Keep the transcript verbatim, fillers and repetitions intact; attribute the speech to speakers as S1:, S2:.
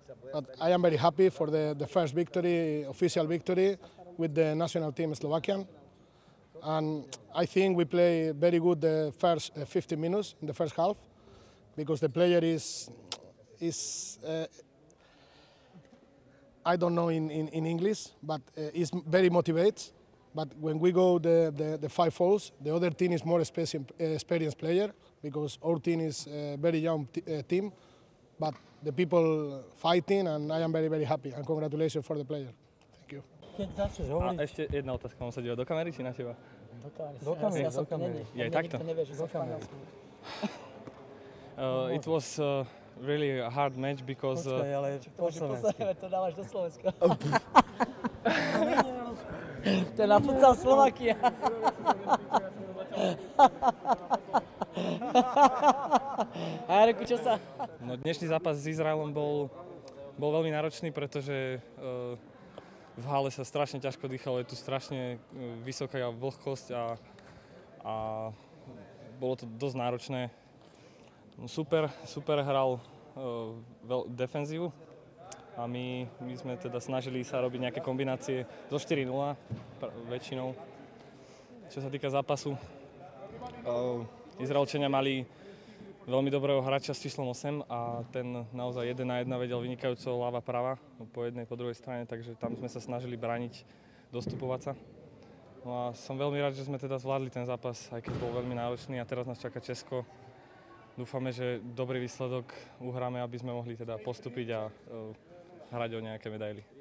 S1: But I am very happy for the, the first victory, official victory, with the national team Slovakian. And I think we play very good the first uh, fifteen minutes in the first half, because the player is, is uh, I don't know in, in, in English, but uh, is very motivated. But when we go the, the, the five fouls, the other team is more experienced player, because our team is a very young t uh, team. But the people fighting, and I am very, very happy. And congratulations for the player. Thank you.
S2: Keď začneš hovoriť...
S3: A ešte jedna otázka, mám sa dívať do kamery či na teba?
S2: Do kamery.
S3: Do kamery,
S2: Ja som
S3: do
S2: tu
S3: kamery.
S2: není.
S3: Je aj takto?
S2: Nikto nevie, že som Španielsku.
S3: Uh, it was uh, really a hard match because... Uh,
S2: Počkaj, ale po slovensky. To dávaš do Slovenska. To je na futsal Slovakia. A Jareku, čo sa...
S3: No, dnešný zápas s Izraelom bol, bol veľmi náročný, pretože uh, v hale sa strašne ťažko dýchalo, je tu strašne vysoká vlhkosť a, a bolo to dosť náročné. No, super, super hral uh, veľ, defenzívu a my, my sme teda snažili sa robiť nejaké kombinácie zo štyri nula väčšinou. Čo sa týka zápasu, uh, Izraelčania mali veľmi dobrého hráča s číslom osem a ten naozaj jeden na jedna vedel vynikajúco ľava prava po jednej, po druhej strane, takže tam sme sa snažili brániť, dostupovať sa. No a som veľmi rád, že sme teda zvládli ten zápas, aj keď bol veľmi náročný a teraz nás čaká Česko. Dúfame, že dobrý výsledok uhráme, aby sme mohli teda postúpiť a uh, hrať o nejaké medaily.